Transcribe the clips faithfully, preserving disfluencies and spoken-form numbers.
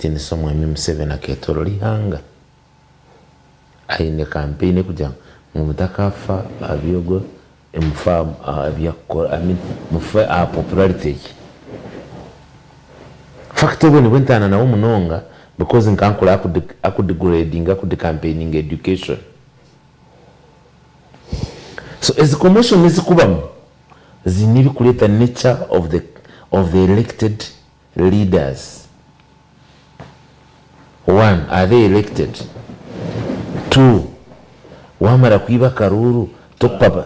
tini somwami Museveni aketolo lihanga aine campaign kuja mutakafa abyogo emfa abyako I mean mufa a popularity fact when went on na umunonga because nkankula aku aku degrading aku de campaigning education. So as the commotion is kubamu zinibi kuleta nature of the of the elected leaders. One, are they elected? Two, wamara kuiba karuru tokpapa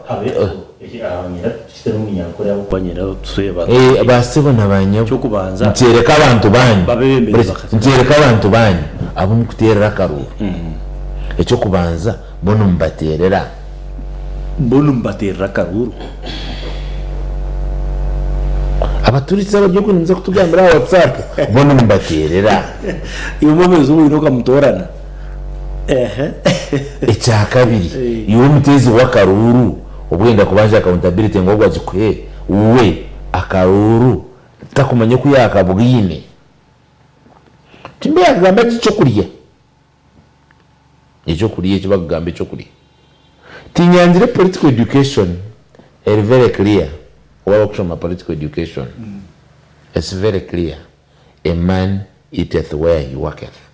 eh basibo nabanya cyokubanza ntereka abantu banyu ntereka abantu banyu abo mukuterera karuru ekyo kubanza bono mbaterera bono mbaterera karuru abaturitse abajyo kunze kutugambira WhatsApp bono mbaterera iyo mumezo muinoka mutorana ehe ecya kabiri iyo mutezi wa karuru obwenda kubanja accountability ngo gwagikwe we akaruru takumanye kuyaka bwine timbe agamba cyo kuriya icyo kuriye cyo bagamba cyo kuriya tinyanzire political education is very clear. What about political education? Mm. It's very clear. A man eateth where he worketh.